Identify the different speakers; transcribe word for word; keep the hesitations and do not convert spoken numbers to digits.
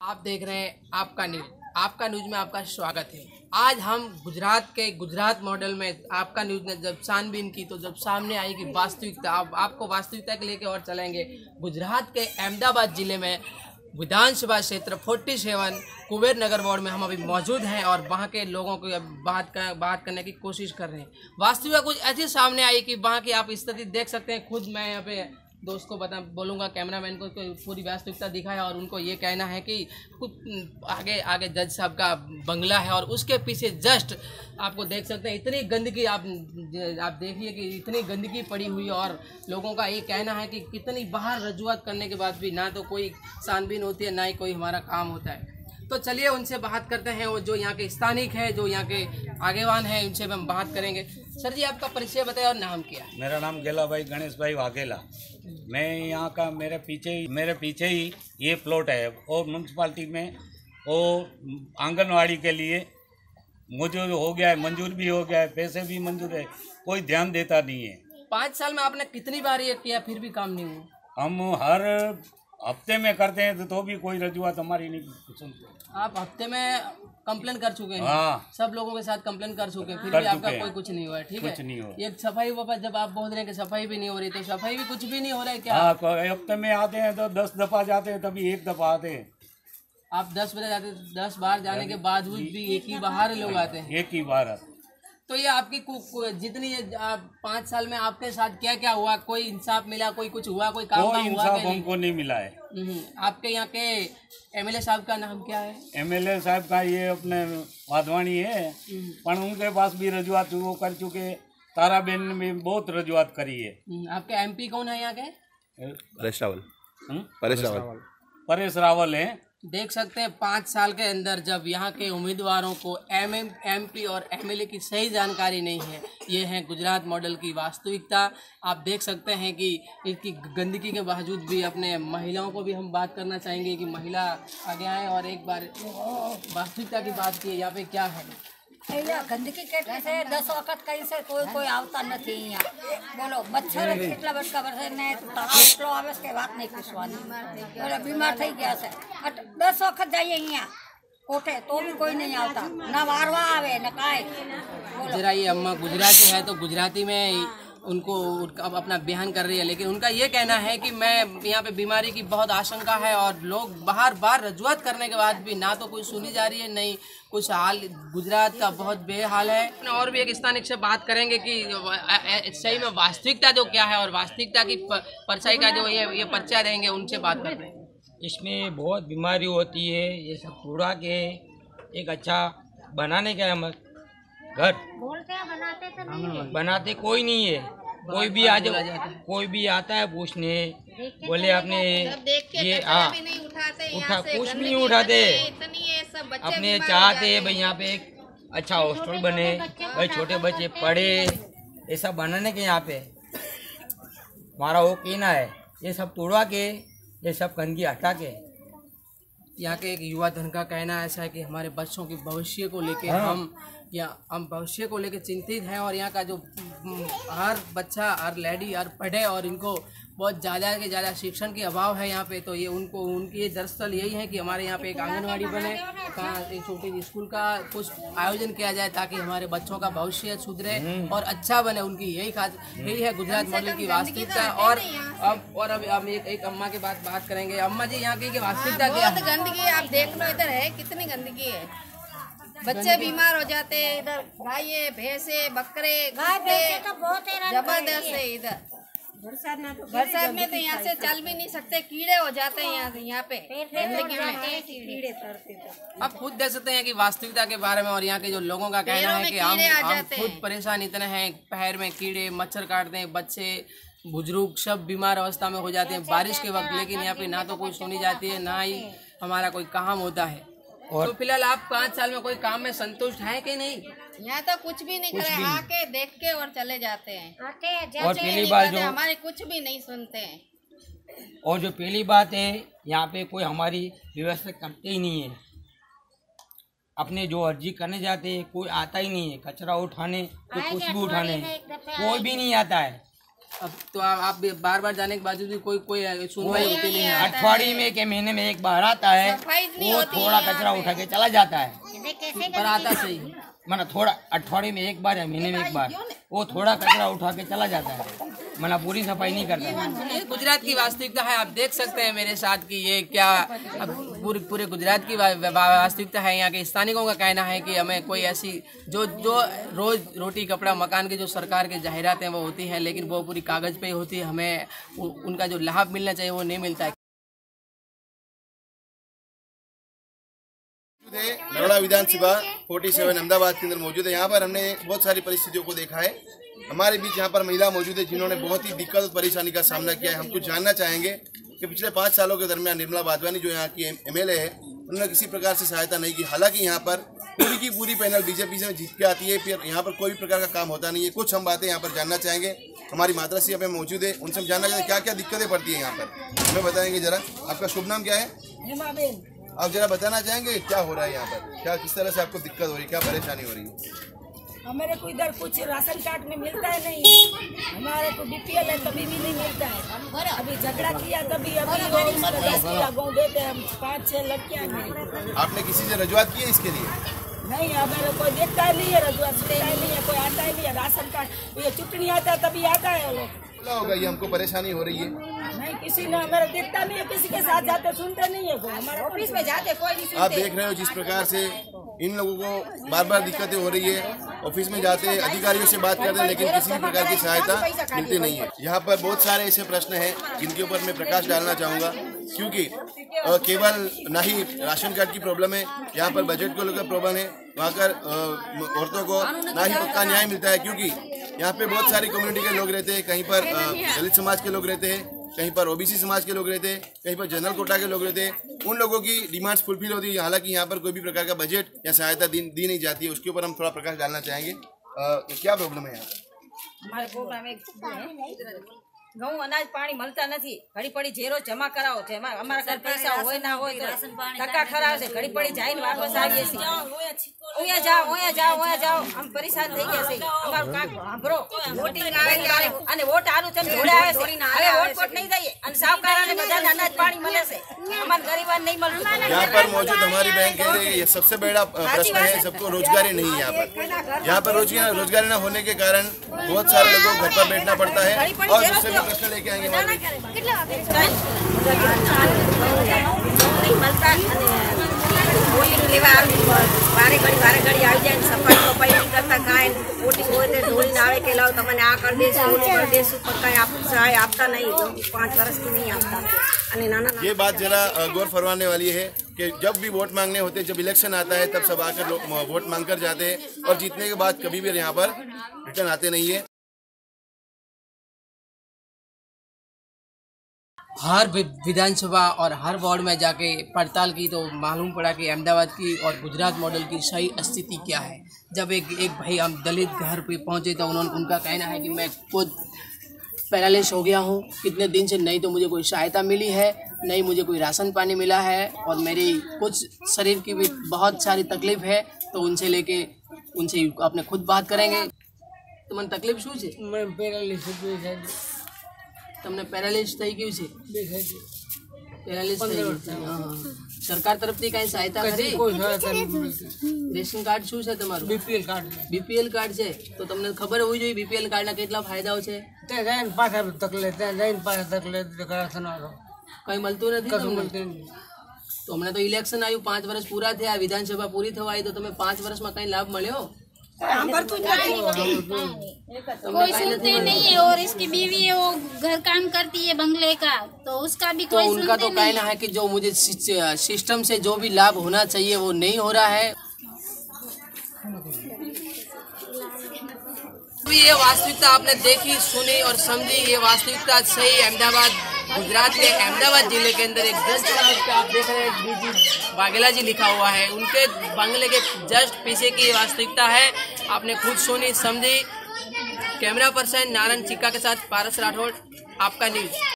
Speaker 1: आप देख रहे हैं आपका न्यूज। आपका न्यूज में आपका स्वागत है। आज हम गुजरात के गुजरात मॉडल में आपका न्यूज ने जब छानबीन की तो जब सामने आएगी वास्तविकता, आप, आपको वास्तविकता के लेके और चलेंगे। गुजरात के अहमदाबाद जिले में विधानसभा क्षेत्र सैंतालीस कुबेर नगर वार्ड में हम अभी मौजूद हैं और वहाँ के लोगों को बात कर, बात करने की कोशिश कर रहे हैं। वास्तविकता कुछ ऐसी सामने आई कि वहाँ की आप स्थिति देख सकते हैं। खुद मैं यहाँ पे दोस्त को बता बोलूँगा, कैमरामैन को पूरी वास्तविकता दिखाया और उनको ये कहना है कि कुछ आगे आगे जज साहब का बंगला है और उसके पीछे जस्ट आपको देख सकते हैं इतनी गंदगी, आप आप देखिए कि इतनी गंदगी पड़ी हुई और लोगों का ये कहना है कि कितनी बाहर रजूआत करने के बाद भी ना तो कोई छानबीन होती है ना ही कोई हमारा काम होता है। तो चलिए उनसे बात करते हैं, वो जो यहाँ के स्थानिक है, जो यहाँ के आगेवान हैं, उनसे हम बात करेंगे। सर जी, आपका परिचय बताएं और नाम क्या है?
Speaker 2: मेरा नाम गेला भाई गणेश भाई वाघेला। मैं यहाँ का मेरे पीछे ही मेरे पीछे ही ये प्लॉट है और म्यूनसिपाल्टी में वो आंगनवाड़ी के लिए मंजूर हो गया है, मंजूर भी हो गया है, पैसे भी मंजूर है, कोई ध्यान देता नहीं है।
Speaker 1: पाँच साल में आपने कितनी बार ये किया फिर भी काम नहीं हुआ?
Speaker 2: हम हर हफ्ते में करते हैं तो, तो भी कोई रजूआत हमारी नहीं सुनते।
Speaker 1: आप हफ्ते में कंप्लेन कर चुके हैं?
Speaker 2: हाँ,
Speaker 1: सब लोगों के साथ कंप्लेन कर चुके हैं, फिर भी आपका कोई कुछ नहीं हुआ है। ठीक है,
Speaker 2: कुछ नहीं हुआ।
Speaker 1: ये सफाई वापस जब आप बोल रहे हैं कि सफाई भी नहीं हो रही तो सफाई भी कुछ भी नहीं हो रहा है क्या?
Speaker 2: हाँ, हफ्ते में आते हैं तो दस दफा जाते हैं, तभी एक दफा आते हैं।
Speaker 1: आप दस बजे जाते हैं, दस बार जाने के बावजूद भी एक ही बाहर लोग आते हैं?
Speaker 2: एक ही बार आते।
Speaker 1: तो ये आपकी जितनी ये आप पाँच साल में आपके साथ क्या क्या हुआ? कोई इंसाफ मिला, कोई कुछ हुआ, कोई काम
Speaker 2: कोई
Speaker 1: हुआ?
Speaker 2: इंसाफ हमको नहीं मिला है।
Speaker 1: आपके यहाँ के एमएलए साहब का नाम क्या है?
Speaker 2: एमएलए साहब का ये अपने वाधवानी है, पर उनके पास भी रजूआत वो कर चुके। ताराबेन ने भी बहुत रजूआत करी है।
Speaker 1: आपके एमपी कौन है यहाँ के?
Speaker 3: परेश रावल। परेश रावल
Speaker 2: परेश रावल है।
Speaker 1: देख सकते हैं पाँच साल के अंदर जब यहाँ के उम्मीदवारों को एम एम एम पी और एमएलए की सही जानकारी नहीं है। ये है गुजरात मॉडल की वास्तविकता। आप देख सकते हैं कि इसकी गंदगी के बावजूद भी अपने महिलाओं को भी हम बात करना चाहेंगे कि महिला आगे आए और एक बार वास्तविकता की बात की। यहाँ पे क्या है?
Speaker 4: गंदगी કેટલી છે? દસ વખત કઈ છે કોઈ કોઈ આવતા નથી અહીંયા। બોલો મચ્છર કેટલા બટકા વરસે ને તળાવ એટલો આવે છે કે વાત નહીં પૂછવાની। બોલો બીમાર થઈ ગયા છે। દસ વખત જઈએ અહીંયા કોઠે તો भी कोई नहीं आता, ना वारवा आवे ना काई।
Speaker 1: जरा ये अम्मा गुजराती है तो गुजराती में उनको अब अपना बयान कर रही है, लेकिन उनका ये कहना है कि मैं यहाँ पे बीमारी की बहुत आशंका है और लोग बाहर बार रजूआत करने के बाद भी ना तो कोई सुनी जा रही है, नहीं कुछ हाल। गुजरात का बहुत बेहाल है। और भी एक स्थानिक से बात करेंगे कि सही में वास्तविकता जो क्या है और वास्तविकता की परछाई का जो ये ये पर्चा देंगे, उनसे बात करते हैं।
Speaker 5: इसमें बहुत बीमारी होती है। ये सब तोड़ा के एक अच्छा बनाने का हम घर
Speaker 4: बोलते हैं बनाते तो नहीं है।
Speaker 5: बनाते कोई नहीं है। कोई भी आ जाए, कोई भी आता है पूछने, बोले आपने ये हाँ उठा कुछ नहीं उठाते। अपने चाहते हैं भाई यहाँ पे एक अच्छा हॉस्टल बने, भाई छोटे बच्चे पढ़े, ऐसा बनाने के यहाँ पे हमारा वो कहना है। ये सब तोड़वा के, ये सब गंदगी हटा के।
Speaker 1: यहाँ के एक युवा धन का कहना ऐसा है कि हमारे बच्चों के भविष्य को लेके हम या हम भविष्य को लेके चिंतित हैं और यहाँ का जो हर बच्चा हर लेडी हर पढ़े और इनको बहुत ज़्यादा के ज़्यादा शिक्षण के अभाव है यहाँ पे। तो ये उनको उनकी ये दरअसल यही है कि हमारे यहाँ पे एक आंगनवाड़ी बने, कहाँ एक छोटी स्कूल का कुछ आयोजन किया जाए ताकि हमारे बच्चों का भविष्य सुधरे और अच्छा बने। उनकी यही खास यही है गुजरात मॉडल की वास्तविकता। और अब और अब हम एक एक अम्मा के बात बात करेंगे। अम्मा जी, यहाँ की वास्तविकता क्या है?
Speaker 6: गंदगी आप देख लो, इधर है कितनी गंदगी है। बच्चे बीमार हो जाते हैं, इधर गाय भैंसे बकरे जबरदस्त है। इधर बरसात में तो यहाँ से चल भी नहीं सकते, कीड़े हो जाते हैं यहाँ यहाँ पे गंदगी में कीड़े पड़ते।
Speaker 1: आप खुद देख सकते हैं कि वास्तविकता के बारे में और यहाँ के जो लोगों का कहना है कि हम हम खुद परेशान इतने हैं, पैर में कीड़े मच्छर काटते हैं, बच्चे बुजुर्ग सब बीमार अवस्था में हो जाते हैं बारिश के वक्त। लेकिन यहाँ पे ना तो कोई सुनी जाती है ना ही हमारा कोई काम होता है। और तो फिलहाल आप पाँच साल में कोई काम में संतुष्ट हैं कि नहीं?
Speaker 6: यहाँ तो कुछ भी नहीं करे, आके देख के और चले जाते हैं।
Speaker 5: और पहली बात जो
Speaker 6: हमारे कुछ भी नहीं सुनते हैं।
Speaker 5: और जो पहली बात है, यहाँ पे कोई हमारी व्यवस्था करते ही नहीं है। अपने जो अर्जी करने जाते हैं कोई आता ही नहीं है। कचरा उठाने तो कुछ भी उठाने कोई भी नहीं आता है।
Speaker 1: अब तो आप, आप बार बार जाने के बावजूद भी कोई कोई सुनवाई होती नहीं है।
Speaker 5: अठवाड़ी में के महीने में एक बार आता है, वो थोड़ा कचरा उठा के चला जाता है,
Speaker 1: पर आता सही
Speaker 5: माना थोड़ा अठवाड़ी में एक बार या महीने में एक बार वो थोड़ा कचरा उठा के चला जाता है, माना पूरी सफाई नहीं करता।
Speaker 1: ये गुजरात की वास्तविकता है। आप देख सकते हैं मेरे साथ कि ये क्या अब पूरे पूरे गुजरात की वा- वा- वास्तविकता है। यहाँ के स्थानिकों का कहना है कि हमें कोई ऐसी जो जो रोज रोटी कपड़ा मकान की जो सरकार की जाहिरातें वो होती हैं, लेकिन वो पूरी कागज पे होती है, हमें उ- उनका जो लाभ मिलना चाहिए वो नहीं मिलता है।
Speaker 7: नरोड़ा विधानसभा सैंतालीस अहमदाबाद के अंदर मौजूद है। यहाँ पर हमने बहुत सारी परिस्थितियों को देखा है। हमारे बीच यहाँ पर महिला मौजूद है जिन्होंने बहुत ही दिक्कत और परेशानी का सामना किया है। हम कुछ जानना चाहेंगे कि पिछले पाँच सालों के दरमियान निर्मला वाधवानी जो यहाँ की एमएलए है, उन्होंने किसी प्रकार से सहायता नहीं की। हालांकि यहाँ पर पूरी की पूरी पैनल बीजेपी से जीत के आती है, फिर यहाँ पर कोई भी प्रकार का काम होता नहीं है। कुछ हम बातें यहाँ पर जानना चाहेंगे। हमारी माताश्री यहाँ पे मौजूद है, उनसे हम जानना चाहेंगे क्या क्या दिक्कतें पड़ती है यहाँ पर, हमें बताएंगे जरा। आपका शुभ नाम क्या है? आप जरा बताना चाहेंगे क्या हो रहा है यहाँ पर, क्या किस तरह से आपको दिक्कत हो रही है, क्या परेशानी हो रही है?
Speaker 8: हमारे को इधर कुछ राशन कार्ड में मिलता है नहीं, हमारे को बीपीएल है तभी भी नहीं मिलता है। अभी झगड़ा किया तभी अभी वो उसका दस किया गाँव देते हैं, हम पाँच छह लड़कियाँ हैं।
Speaker 7: आपने किसी से रजुआत की है इसके लिए?
Speaker 8: नहीं, हमारे कोई देखता ही नहीं है, रजुआत सुनता ही नहीं है, कोई आता ही नहीं है। राशन कार्ड ये चुटनी आता है तभी आता है वो लोग।
Speaker 7: बोला होगा ये हमको परेशानी हो रही है।
Speaker 8: नहीं, किसी ने हमारा देखता नहीं है, किसी के साथ जाते सुनते नहीं है, हमारे ऑफिस में जाते कोई नहीं।
Speaker 7: आप देख रहे हो जिस प्रकार से इन लोगों को बार बार दिक्कतें हो रही है। ऑफिस में जाते हैं, अधिकारियों से बात करते हैं, लेकिन किसी भी प्रकार की सहायता मिलती नहीं है। यहाँ पर बहुत सारे ऐसे प्रश्न हैं जिनके ऊपर मैं प्रकाश डालना चाहूँगा, क्योंकि अ, केवल ना ही राशन कार्ड की प्रॉब्लम है, यहाँ पर बजट को लेकर प्रॉब्लम है। वहाँ कर अ, औरतों को ना ही पक्का न्याय मिलता है, क्योंकि यहाँ पे बहुत सारी कम्युनिटी के लोग रहते हैं। कहीं पर अ, दलित समाज के लोग रहते हैं, कहीं पर ओबीसी समाज के लोग रहते हैं, कहीं पर जनरल कोटा के लोग रहते हैं। उन लोगों की डिमांड्स फुलफिल होती है। हालांकि यहाँ पर कोई भी प्रकार का बजट या सहायता दी, दी नहीं जाती है। उसके ऊपर हम थोड़ा प्रकाश डालना चाहेंगे। अ, क्या प्रॉब्लम है यहाँ पर?
Speaker 4: हमारे प्रोग्राम एक ઘઉં અનાજ પાણી મળતા નથી, ઘડી પડી ઝેરો જમા કરાવો છે, અમારા ઘર પૈસા હોય ના હોય તો ટકા ખરાબ છે, ઘડી પડી જાય ને વાપસ આવીએ છીએ, ઓયા જાઓ ઓયા જાઓ ઓયા જાઓ, આમ પરેશાન થઈ ગયા છે અમારું કાક સાંભળો, વોટિંગ આવે અને વોટ આનું તમે જોડે આવે છે, હવે વોટ વોટ નહીં જઈએ અને સાવકારાને બધાને અનાજ પાણી મળે છે, અમારા ગરીબાને નહીં મળતું।
Speaker 7: यहाँ पर मौजूद हमारी बैंक कह रही है ये सबसे बड़ा प्रश्न है, सबको रोजगारी नहीं है यहाँ पर। यहाँ पर रोजगार रोजगारी न होने के कारण बहुत सारे लोगों को घर पर बैठना पड़ता है। और दूसरे भी प्रश्न लेके आएंगे हमारे।
Speaker 4: વારે ઘડી વારે ઘડી આવી જાય, સફાઈ સફાઈ નહીં કરતા, કાંઈ મોટી હોય તે ઢોળીને આવે કે લાવ તમને આ કરી દેશું ઓલું કરી દેશું, પણ કાંઈ આપ સહાય આપતા નહીં, પાંચ વર્ષથી नहीं આપતા। અને નાના
Speaker 7: ये बात जरा अ, गौर फरमाने वाली है कि जब भी वोट मांगने होते हैं, जब इलेक्शन आता है तब सब आकर लोग वोट मांग कर जाते हैं, और जीतने के बाद कभी भी यहाँ पर रिटर्न आते नहीं है।
Speaker 1: हर वि- विधानसभा और हर वार्ड में जाके पड़ताल की तो मालूम पड़ा कि अहमदाबाद की और गुजरात मॉडल की सही स्थिति क्या है। जब एक एक भाई हम दलित घर पे पहुंचे तो उन्होंने उनका कहना है कि मैं खुद पैरालिस हो गया हूँ, कितने दिन से नहीं तो मुझे कोई सहायता मिली है, नहीं मुझे कोई राशन पानी मिला है, और मेरी कुछ शरीर की भी बहुत सारी तकलीफ है। तो उनसे लेके उनसे अपने खुद बात करेंगे। तुम्हें तकलीफ शू છે? તમને પેરાલિસ થઈ ગયું છે? પેરાલિસ થઈ ગયું છે। હા, સરકાર તરફથી કાંઈ સહાયતા ખરી? રેશન કાર્ડ શું છે તમારું? BPL card. બીપીએલ કાર્ડ છે તો તમને ખબર હોવી જોઈએ બીપીએલ કાર્ડના કેટલા ફાયદાઓ છે? કંઈ મળતું નથી તમને? તો હમણાં તો ઇલેક્શન આવ્યું, પાંચ વર્ષ પૂરા થયા, વિધાનસભા પૂરી થવા આવી, તો તમે પાંચ વર્ષમાં કંઈ લાભ મળ્યો?
Speaker 6: कोई सुनते नहीं है, और इसकी बीवी है वो घर काम करती है बंगले का, तो उसका भी
Speaker 1: तो
Speaker 6: कोई
Speaker 1: उनका तो
Speaker 6: सुनते नहीं
Speaker 1: कहना है कि जो मुझे सि- सिस्टम से जो भी लाभ होना चाहिए वो नहीं हो रहा है। ये वास्तविकता आपने देखी सुनी और समझी। ये वास्तविकता सही अहमदाबाद गुजरात के अहमदाबाद जिले के अंदर एक जस्ट पे आप देख रहे हैं डीजी वाघेला जी लिखा हुआ है, उनके बंगले के जस्ट पीछे की ये वास्तविकता है। आपने खुद सुनी समझी। कैमरा पर्सन नारायण चिक्का के साथ पारस राठौड़, आपका न्यूज।